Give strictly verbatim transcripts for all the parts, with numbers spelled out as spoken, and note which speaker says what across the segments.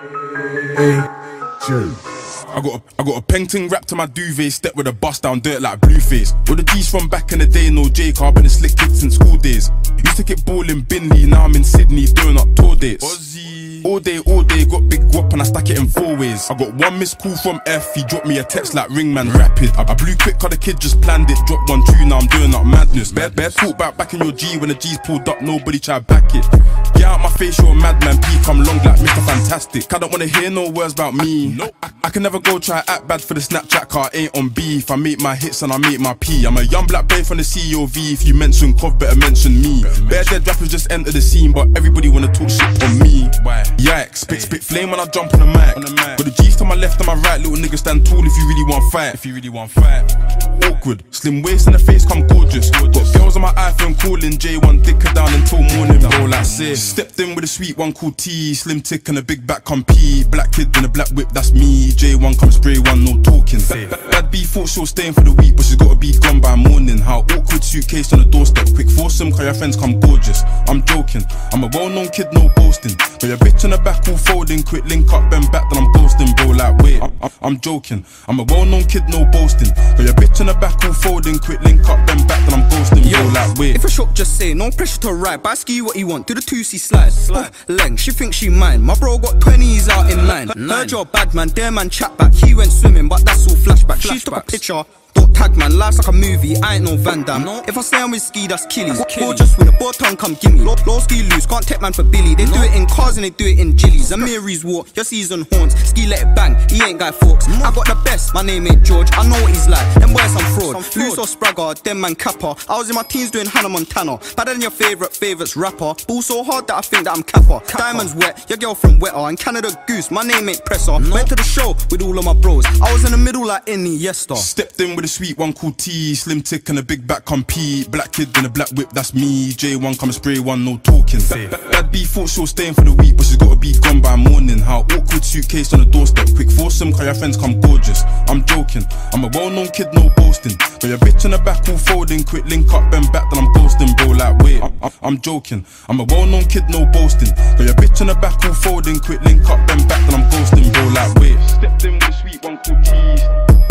Speaker 1: I got a, I got a painting wrapped to my duvet, step with a bust down dirt like Blueface. All the G's from back in the day, no J Car, been a slick kid since school days. Used to get ball in Binley, now I'm in Sydney doing up tour dates. Aussie. All day, all day, got big guap and I stack it in four ways. I got one missed call from F, he dropped me a text like Ringman rapid. I, I blew quick cause the kid just planned it, dropped one tune, now I'm doing up madness. Bear, bear talk back back in your G, when the G's pulled up, nobody try back it. Get out my face, you're a madman, P come long like Mister Fantastic. I don't wanna hear no words about me. Nope. I, I can never go try act bad for the Snapchat car, ain't on beef. I make my hits and I make my P. I'm a young black babe from the C O V, if you mention Cov, better mention me. Bare dead rappers just enter the scene, but everybody wanna talk shit on me. Why? Yikes, spit spit flame when I jump on the mic. On the mic. Got the G's to my left and my right, little nigga stand tall if you really want fight. If you really want fight. Awkward, slim waist and the face come gorgeous. gorgeous. Got girls on my iPhone calling J one, dick her down until morning. Bro, like say. Stepped in with a sweet one called T, slim tick and a big back compete. Black kid in a black whip, that's me. J one come spray one, no talking. Bad B thought she was staying for the week, but she's gotta be gone by morning. How awkward, suitcase on the doorstep. Quick foursome, cause your friends come gorgeous. I'm joking, I'm a well-known kid, no boasting. Got your bitch on the back all folding. Quick link up, bend back, then I'm posting. Bro, like wait, I'm, I'm, I'm joking. I'm a well-known kid, no boasting. Got your bitch on the back all folding. Quick link up, bend back, then I'm ghosting. Bro, like wait.
Speaker 2: If a shot just say, no pressure to ride, but I ski what you want, do the two C slide. slide. Oh, length, she thinks she mine. My bro got twenties out in line. Heard you're a bad man, dare man chat back. He went swimming, but that's all flashback. She took a picture. Don't tag man, life's like a movie, I ain't no Van Damme. No. If I say I'm with ski, that's killies. Or just win a ball tongue, come gimme. Low, low ski loose, can't take man for Billy. They no. do it in cars and they do it in jillies. Amiri's walk, your season horns. Ski let it bang, he ain't Guy Fawkes. I got the best, my name ain't George. I know what he's like, them boys some fraud. Some fraud. Loose or Spragger, them man capper. I was in my teens doing Hannah Montana. Better than your favourite favourites rapper. Ball so hard that I think that I'm capper. capper. Diamonds wet, your girl from Wetter. And Canada Goose, my name ain't Presser. No. Went to the show with all of my bros. I was in the middle like Iniesta.
Speaker 1: Stepped in with a sweet one called T, slim tick and a big back compete. Black kid in a black whip, that's me. J one come spray one, no talking. Bad B thought she was staying for the week, but she's gotta be gone by morning. How awkward, suitcase on the doorstep. Quick foursome, cause your friends come gorgeous. I'm joking, I'm a well-known kid, no boasting. Got your bitch on the back all folding. Quick link up, bend back, then I'm ghosting. Bro, like wait, I'm, I'm, I'm joking, I'm a well-known kid, no boasting. Got your bitch on the back all folding. Quick link up, bend back, then I'm ghosting. Bro, like wait. Stepped in with a sweet one called T.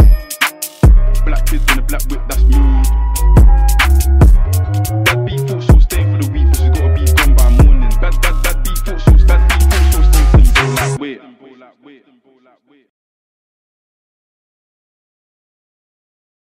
Speaker 1: Black kid in a black whip, that's me. Bad B thought she was staying for the week, but she's gotta be gone by morning. Bad, bad, bad B thought she was, bad B thought she was staying for the week. Like wait.